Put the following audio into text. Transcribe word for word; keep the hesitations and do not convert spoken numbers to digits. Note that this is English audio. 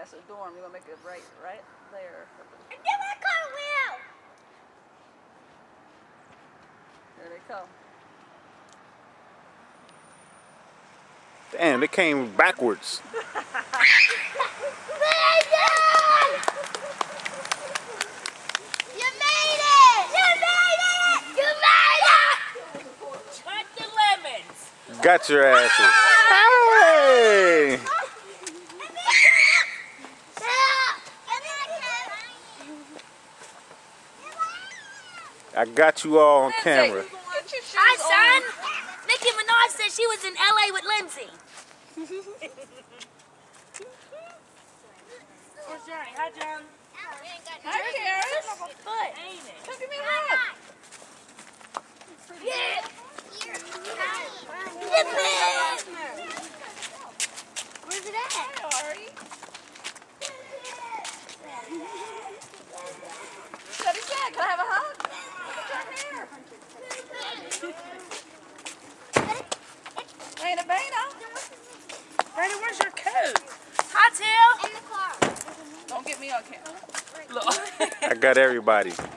That's a dorm. You're gonna make it right, right there. And then I got a wheel. There they come. Damn, they came backwards. Got your asses. Hey! I got you all on camera. Hi, son. Nicki Minaj said she was in L A with Lindsay. Where's Johnny? Hi, John. Hi, Karis. Foot. Ain't it? Come give me a hug. Yeah. Where's it at? Hi, Ari. Shut his dad. Can I have a hug? Come here. Bana, Bana. Brandon, where's your coat? Hi, Till. Don't get me on camera. Look. I got everybody.